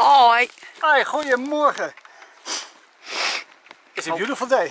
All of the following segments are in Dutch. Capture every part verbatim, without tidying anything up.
Hoi. Hi, goedemorgen. It's a beautiful day.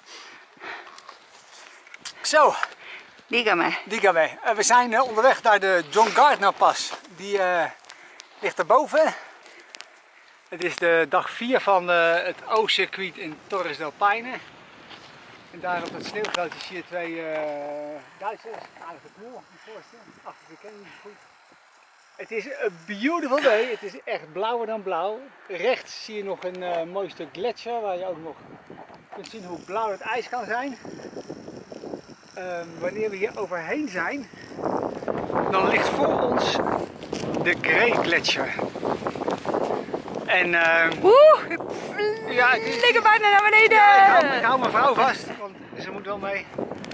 Zo, Dígame. dígame. Uh, we zijn uh, onderweg naar de John Gardner Pass. Die uh, ligt erboven. Het is de dag vier van uh, het O-circuit in Torres del Paine. En daar op het sneeuwgrootje zie je twee uh, Duitsers. Aardige knul, die voorste. Achter de ken je niet goed. Het is een beautiful day. Het is echt blauwer dan blauw. Rechts zie je nog een uh, mooi stuk gletsjer waar je ook nog kunt zien hoe blauw het ijs kan zijn. Uh, wanneer we hier overheen zijn, dan ligt voor ons de Grey Gletsjer. En uh, Oeh, ja, het is, liggen bijna naar beneden. ja, ik, hou, ik hou mijn vrouw vast, want ze moet wel mee.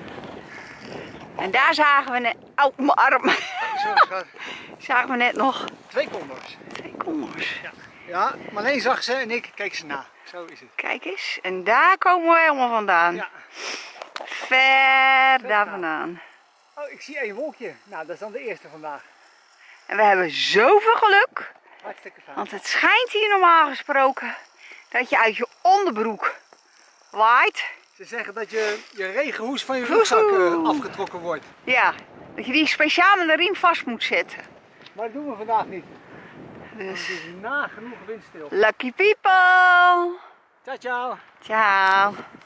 En daar zagen we net, oh mijn arm, Oh, sorry, schat. zagen we net nog Twee kondors. twee kondors. Ja. Ja, Marleen zag ze en ik keek ze na. Zo is het. Kijk eens, en daar komen we helemaal vandaan. Ja. Ver daar vandaan. Oh, ik zie één wolkje. Nou, dat is dan de eerste vandaag. En we hebben zoveel geluk, Hartstikke fijn. want het schijnt hier normaal gesproken dat je uit je onderbroek waait. Ze zeggen dat je, je regenhoes van je rugzak uh, afgetrokken wordt. Ja, dat je die speciaal met een riem vast moet zetten. Maar dat doen we vandaag niet. Want Dus, het is nagenoeg windstil. lucky people. Ciao, ciao. Ciao.